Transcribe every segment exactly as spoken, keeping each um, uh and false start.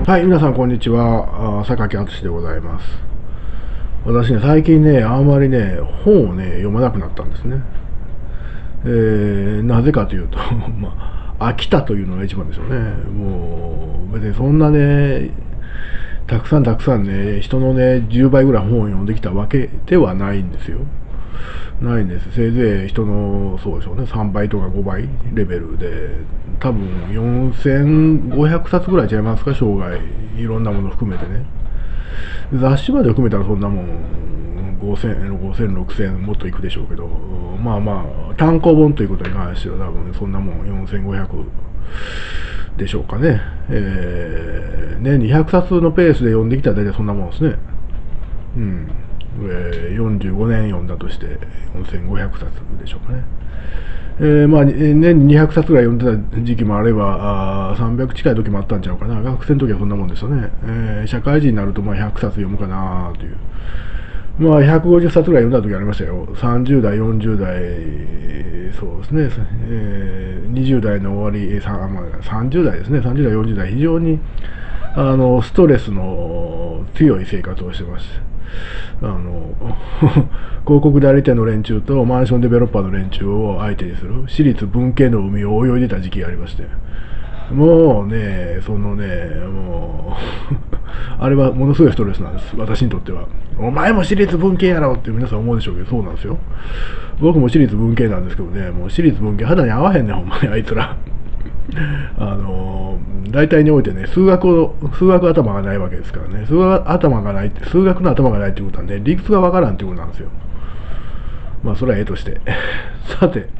はい、皆さんこんにちは。あ榊敦でございます。私ね、最近ね、あんまりね、本をね、読まなくなったんですね。えー、なぜかというと、まあ、飽きたというのが一番でしょうね。もう、別にそんなね、たくさんたくさんね、人のね、じゅうばいぐらい本を読んできたわけではないんですよ。ないんです。せいぜい人の、そうでしょうね、さんばいとかごばいレベルで、多分よんせんごひゃくさつぐらいちゃいますか、生涯。いろんなもの含めてね。雑誌まで含めたらそんなもん、ごせん、ごせん、ろくせんもっといくでしょうけど、まあまあ、単行本ということに関しては多分そんなもんよんせんごひゃくでしょうかね。えー、年にひゃくさつのペースで読んできたら大体そんなもんですね。うん。えー、よんじゅうごねん読んだとしてよんせんごひゃくさつでしょうかね。えー、まあ、年ににひゃくさつぐらい読んでた時期もあれば、あさんびゃく近い時もあったんちゃうかな。学生の時はそんなもんですよね。えー、社会人になるとまあひゃくさつ読むかなという。まあ、ひゃくごじゅっさつぐらい読んだ時ありましたよ。さんじゅう代、よんじゅう代、そうですね、えー、にじゅう代の終わり、さまあ、さんじゅう代ですね、さんじゅう代、よんじゅう代、非常にあのストレスの強い生活をしてました。あの広告代理店の連中とマンションデベロッパーの連中を相手にする私立文系の海を泳いでた時期がありまして、もうね、そのね、もうあれはものすごいストレスなんです、私にとっては。お前も私立文系やろって皆さん思うでしょうけど、そうなんですよ。僕も私立文系なんですけどね、もう私立文系肌に合わへんねん、ほんまにあいつら。あの大体においてね、数学を、数学頭がないわけですからね、数学頭がないって、数学の頭がないってことはね、理屈がわからんってことなんですよ。まあ、それはええとして。さて、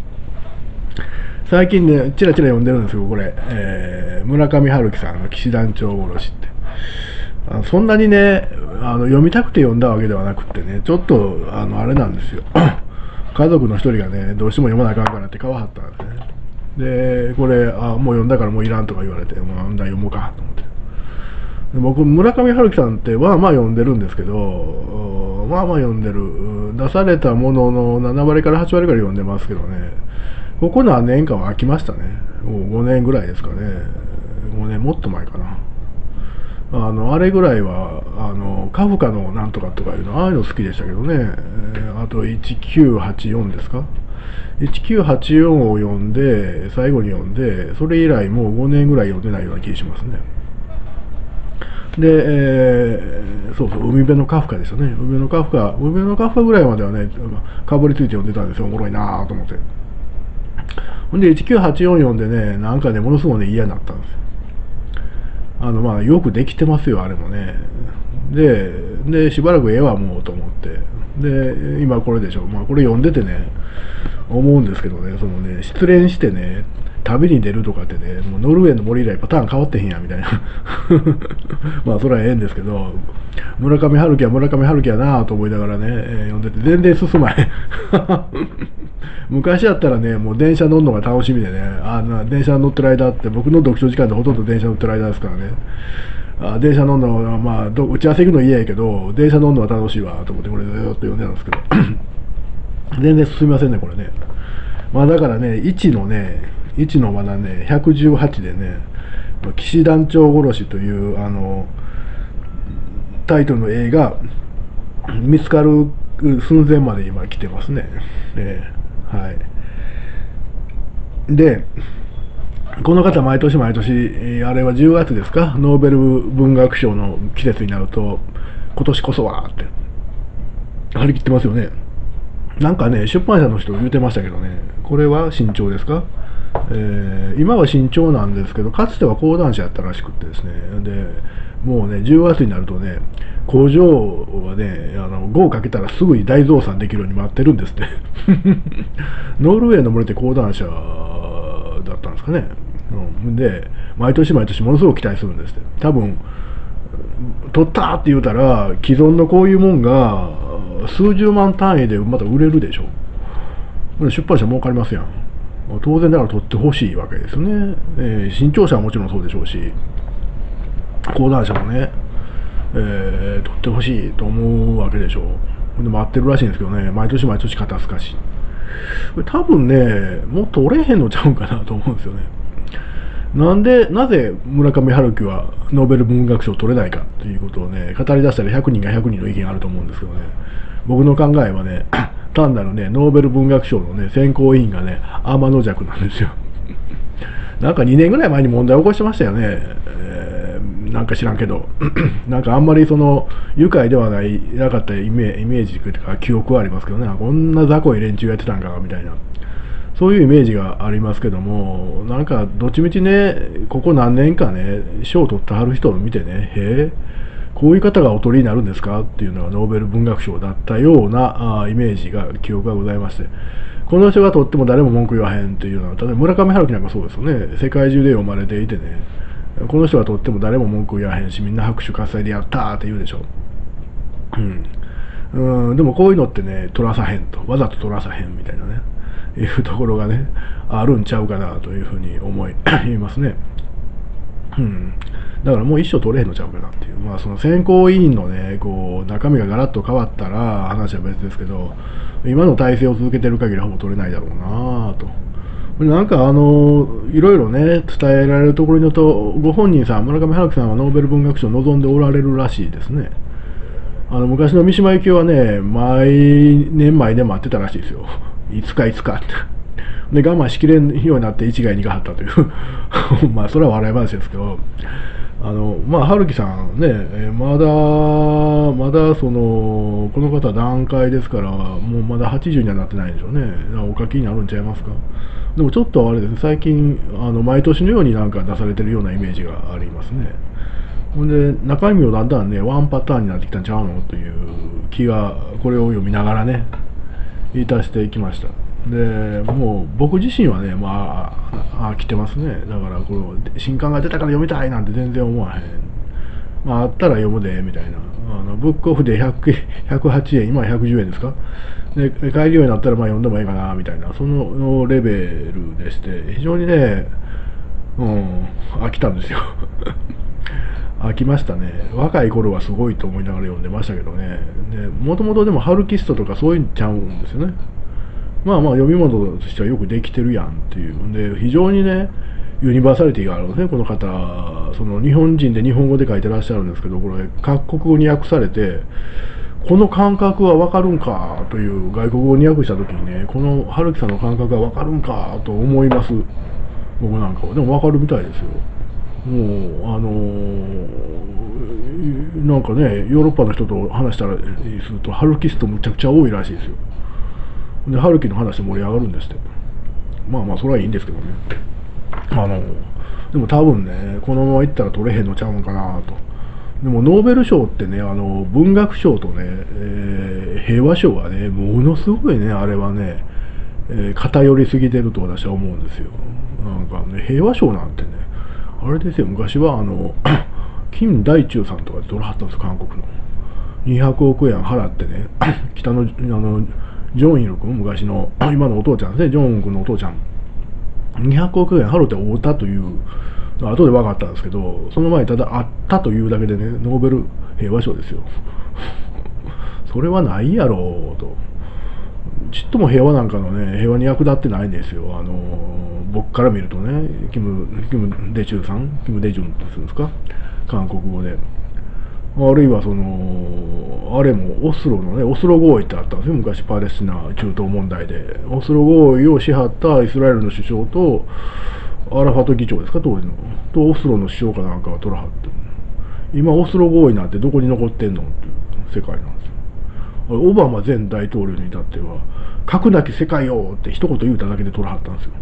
最近ね、ちらちら読んでるんですよ、これ。えー、村上春樹さんの騎士団長殺しって。あのそんなにね、あの読みたくて読んだわけではなくってね、ちょっと、あの、あれなんですよ。家族の一人がね、どうしても読まなあかんからって買わはったんですね。で、これ、あ、もう読んだからもういらんとか言われて、もうなんだ読もうかと思って。で僕、村上春樹さんってまあまあ読んでるんですけど、まあまあ読んでる。出されたもののななわりからはちわりぐらい読んでますけどね、ここ何年かは飽きましたね。もうごねんぐらいですかね。ごねんもっと前かな。あの、あれぐらいは、あの、カフカのなんとかとかいうの、ああいうの好きでしたけどね。あと、せんきゅうひゃくはちじゅうよんですか。せんきゅうひゃくはちじゅうよんを読んで、最後に読んで、それ以来もうごねんぐらい読んでないような気がしますね。で、えー、そうそう、海辺のカフカですよね。海辺のカフカ、海辺のカフカぐらいまではね、かぶりついて読んでたんですよ。おもろいなぁと思って。ほんで、せんきゅうひゃくはちじゅうよん読んでね、なんかね、ものすごいね、嫌になったんですよ。あの、まあ、よくできてますよ、あれもね。で、で、しばらく絵はもうと思って。で、今これでしょ。まあ、これ読んでてね、思うんですけどね、そのね、失恋してね、旅に出るとかってね、もうノルウェーの森以来パターン変わってへんや、みたいな。まあ、それはええんですけど、村上春樹は村上春樹やなと思いながらね、えー読んでて全然進まへん。昔やったらね、もう電車乗るのが楽しみでね、あな電車乗ってる間って、僕の読書時間でほとんど電車乗ってる間ですからね、あ電車乗るのは、まあ、ど打ち合わせ行くの嫌やけど、電車乗るのは楽しいわと思って、これずっと読んでたんですけど、全然進みませんね、これね。まあ、だからね、いちのね、いちのまだね、ひゃくじゅうはちでね、騎士団長殺しという、あの、タイトルの映画、見つかる寸前まで今来てますね。えー、はい。で、この方、毎年毎年、あれはじゅうがつですか、ノーベル文学賞の季節になると、今年こそはって、張り切ってますよね。なんかね、出版社の人言うてましたけどね、これは慎重ですか、えー、今は慎重なんですけど、かつては講談社やったらしくってですね、でもうね、じゅうがつになるとね、工場はね、あのごをかけたらすぐに大増産できるように待ってるんですね。ノルウェーの森って講談社だったんですかね。うん、で、毎年毎年ものすごく期待するんですって。多分、取ったって言うたら、既存のこういうもんが数十万単位でまた売れるでしょ。出版社儲かりますやん。当然だから取ってほしいわけですね。えー、新潮社はもちろんそうでしょうし、講談社もね、えー、取ってほしいと思うわけでしょう。で待ってるらしいんですけどね、毎年毎年肩透かし。これ多分ね、もう取れへんのちゃうんかなと思うんですよね。 なんで、なぜ村上春樹はノーベル文学賞を取れないかっていうことをね、語り出したらひゃくにんがひゃくにんの意見あると思うんですけどね、僕の考えはね、単なるね、ノーベル文学賞のね、選考委員がね、天の弱なんですよ。なんかにねんぐらい前に問題を起こしてましたよね。えー、なんか知らんけど。なんかあんまりその、愉快ではない、なかったイメイメージというか記憶はありますけどね、こんな雑魚い連中やってたんかみたいな。そういうイメージがありますけども、なんかどっちみちね、ここ何年かね、賞を取ってはる人を見てね、へえ、こういう方がお取りになるんですかっていうのがノーベル文学賞だったようなあイメージが、記憶がございまして、この人が取っても誰も文句言わへんっていうのは、例えば村上春樹なんかそうですよね、世界中で読まれていてね、この人が取っても誰も文句言わへんし、みんな拍手喝采でやったーって言うでしょ。うん、うん、でもこういうのってね、取らさへんと、わざと取らさへんみたいなね、いうところがね、あるんちゃうかなというふうに思いますね。うん、だからもう一生取れへんのちゃうかなっていう、まあ、その選考委員のね、こう中身がガラッと変わったら話は別ですけど、今の体制を続けてる限りはほぼ取れないだろうなと。なんかあのいろいろね伝えられるところによると、ご本人さん、村上春樹さんはノーベル文学賞を望んでおられるらしいですね。あの昔の三島由紀夫はね、毎年毎年待ってたらしいですよ。いつかいつかって。で、我慢しきれんようになって一概にがはったという。まあ、それは笑い話ですけど、あの、まあ、春樹さんね、まだ、まだ、その、この方は段階ですから、もうまだはちじゅうにはなってないんでしょうね。お書きになるんちゃいますか。でもちょっとあれですね、最近、あの、毎年のようになんか出されてるようなイメージがありますね。ほんで、中身もだんだんね、ワンパターンになってきたんちゃうのという気が、これを読みながらね、言い出していきました。で、もう僕自身はね、まあ、飽きてますね。だから、この新刊が出たから読みたいなんて全然思わへん。まあ、あったら読むで、みたいな。あのブックオフでひゃく、ひゃくはちえん、今はひゃくじゅうえんですか。で、買えるようになったらまあ読んでもいいかな、みたいな、そのレベルでして、非常にね、うん、飽きたんですよ。飽きましたね。若い頃はすごいと思いながら読んでましたけどね。もともとでもハルキストとかそういうんちゃうんですよね。まあまあ読み物としてはよくできてるやんっていうんで、非常にね、ユニバーサリティがあるんですね、この方。その日本人で日本語で書いてらっしゃるんですけど、これ各国語に訳されて、この感覚はわかるんかという外国語に訳した時にね、この春樹さんの感覚はわかるんかと思います。僕なんかは。でもわかるみたいですよ。もう、あのー、なんかね、ヨーロッパの人と話したらすると、ハルキストむちゃくちゃ多いらしいですよ。で、ハルキの話で盛り上がるんですって。まあまあ、それはいいんですけどね。あの、でも多分ね、このままいったら取れへんのちゃうんかなと。でも、ノーベル賞ってね、あの、文学賞とね、えー、平和賞はね、ものすごいね、あれはね、えー、偏りすぎてると私は思うんですよ。なんかね、平和賞なんてね、あれですよ、昔はあの、金大中さんとかで取らはったんですよ、韓国の。にひゃくおくえん払ってね、北の、あの、ジョンイル君、昔の、今のお父ちゃんですね、ジョン君のお父ちゃん。にひゃくおくえん払って会うたという、後で分かったんですけど、その前にただ会ったというだけでね、ノーベル平和賞ですよ。それはないやろうと。ちっとも平和なんかのね、平和に役立ってないんですよ。あの、僕から見るとね、キム、キムデチューさん、キムデジュンってするんですか、韓国語で。あるいはその、あれもオスロのね、オスロ合意ってあったんですよ、昔パレスチナ中東問題で。オスロ合意をしはったイスラエルの首相と、アラファト議長ですか、当時の。と、オスロの首相かなんかが取らはって。今、オスロ合意なんてどこに残ってんのっていう世界なんですよ。オバマ前大統領に至っては、核なき世界よって一言言うただけで取らはったんですよ。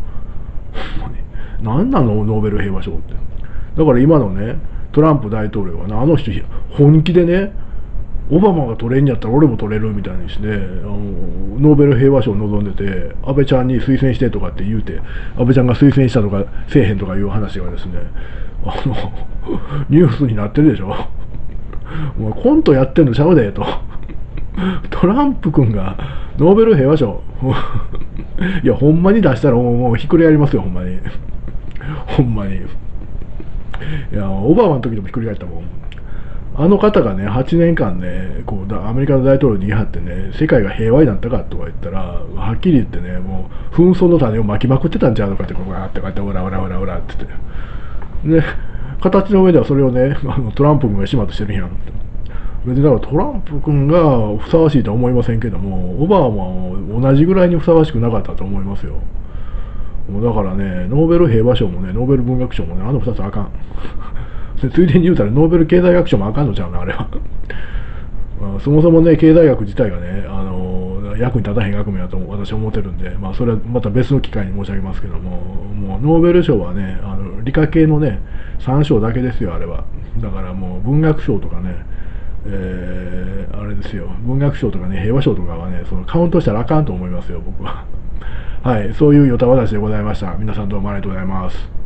何なの、ノーベル平和賞って。だから今のね、トランプ大統領はね、あの人、本気でね、オバマが取れんやったら俺も取れるみたいにして、あのノーベル平和賞を望んでて、安倍ちゃんに推薦してとかって言うて、安倍ちゃんが推薦したとかせえへんとかいう話がですね、あのニュースになってるでしょ。お前コントやってんのちゃうでと。トランプ君がノーベル平和賞いや、ほんまに出したらもうひっくり返りますよ、ほんまに。ほんまに。いや、オバマの時でもひっくり返ったもん。 あの方がね、はちねんかんね、こうアメリカの大統領に言い張ってね、世界が平和になったかとか言ったら、はっきり言ってね、もう紛争の種を巻きまくってたんちゃうのかって、こうわーってこうやってオラオラオラオラって言って。で、形の上ではそれをね、あのトランプ君が始末してるんやん。別にだからトランプ君がふさわしいとは思いませんけども、オバマも同じぐらいにふさわしくなかったと思いますよ。もうだからね、ノーベル平和賞もね、ノーベル文学賞もね、あのふたつあかん。ついでに言うたらノーベル経済学賞もあかんのちゃうな、あれは。そもそもね、経済学自体がね、あの役に立たへん学問だと私は思ってるんで、まあ、それはまた別の機会に申し上げますけども、もうノーベル賞はね、あの理科系のね、さん賞だけですよ、あれは。だからもう文学賞とかね、えー、あれですよ、文学賞とかね、平和賞とかはね、そのカウントしたらあかんと思いますよ、僕は。はい、そういうヨタ話でございました。皆さんどうもありがとうございます。